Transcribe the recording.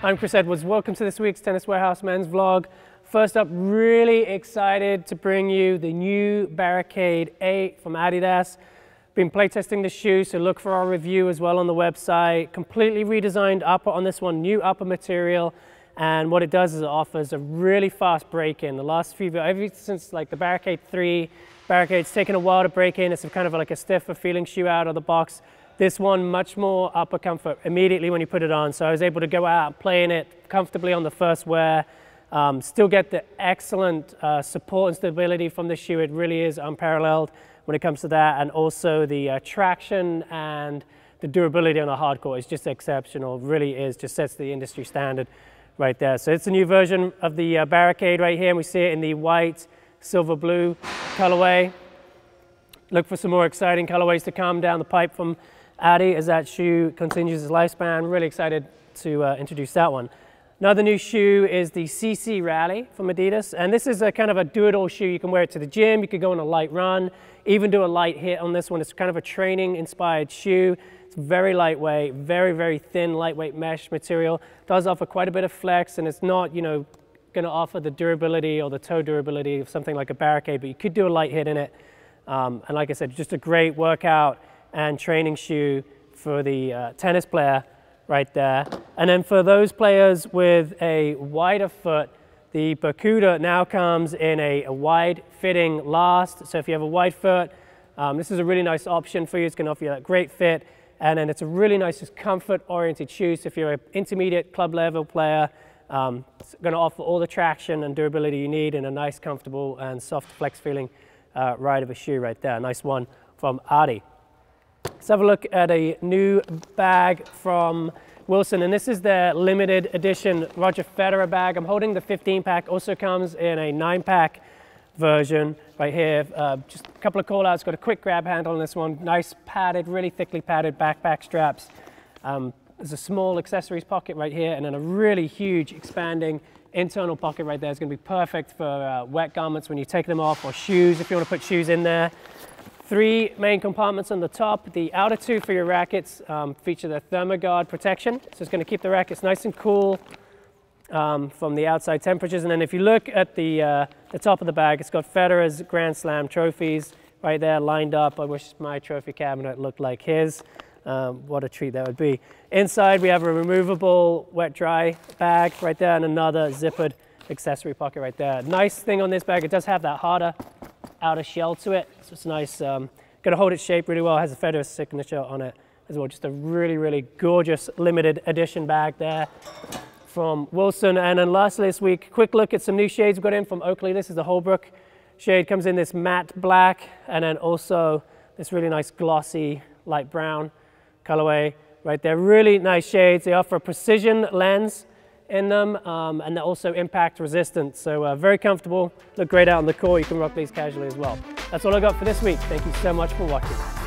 I'm Chris Edwards. Welcome to this week's Tennis Warehouse Men's Vlog. First up, really excited to bring you the new Barricade 8 from Adidas. Been playtesting the shoe, so look for our review as well on the website. Completely redesigned upper on this one, new upper material. And what it does is it offers a really fast break-in. The last few, ever since like the Barricade 3, Barricade's taken a while to break in. It's kind of like a stiffer feeling shoe out of the box. This one, much more upper comfort immediately when you put it on. So I was able to go out and play in it comfortably on the first wear. Still get the excellent support and stability from the shoe. It really is unparalleled when it comes to that. And also the traction and the durability on the hardcore is just exceptional. It really is, just sets the industry standard right there. So it's a new version of the Barricade right here. And we see it in the white, silver blue colorway. Look for some more exciting colorways to come down the pipe from Adi as that shoe continues its lifespan. Really excited to introduce that one. Another new shoe is the CC Rally from Adidas, and this is a kind of a do-it-all shoe. You can wear it to the gym, you could go on a light run, even do a light hit on this one. It's kind of a training-inspired shoe. It's very lightweight, very, very thin, lightweight mesh material. Does offer quite a bit of flex, and it's not, you know, going to offer the durability or the toe durability of something like a Barricade, but you could do a light hit in it. And like I said, just a great workout and training shoe for the tennis player right there. And then for those players with a wider foot, the Barcuda now comes in a wide fitting last. So if you have a wide foot, this is a really nice option for you. It's going to offer you that great fit. And then it's a really nice, just comfort oriented shoe. So if you're an intermediate club level player, it's going to offer all the traction and durability you need in a nice, comfortable and soft flex feeling ride of a shoe right there. Nice one from Adi. Let's have a look at a new bag from Wilson, and this is their limited edition Roger Federer bag. I'm holding the 15-pack, also comes in a 9-pack version right here. Just a couple of call-outs, got a quick grab handle on this one, nice padded, really thickly padded backpack straps. There's a small accessories pocket right here, and then a really huge expanding internal pocket right there. It's going to be perfect for wet garments when you take them off, or shoes if you want to put shoes in there. 3 main compartments on the top. The outer 2 for your rackets feature the ThermoGuard protection, so it's going to keep the rackets nice and cool from the outside temperatures. And then if you look at the top of the bag, it's got Federer's Grand Slam trophies right there lined up. I wish my trophy cabinet looked like his. What a treat that would be. Inside we have a removable wet-dry bag right there, and another zippered accessory pocket right there. Nice thing on this bag, it does have that harder outer shell to it, so it's nice. Going to hold its shape really well. It has a Federer signature on it as well. Just a really, really gorgeous limited edition bag there from Wilson. And then lastly this week, quick look at some new shades we've got in from Oakley. This is the Holbrook shade, comes in this matte black, and then also this really nice glossy light brown colorway right there. Really nice shades. They offer a precision lens in them, and they're also impact resistant. So very comfortable, look great out on the court. You can rock these casually as well. That's all I got for this week. Thank you so much for watching.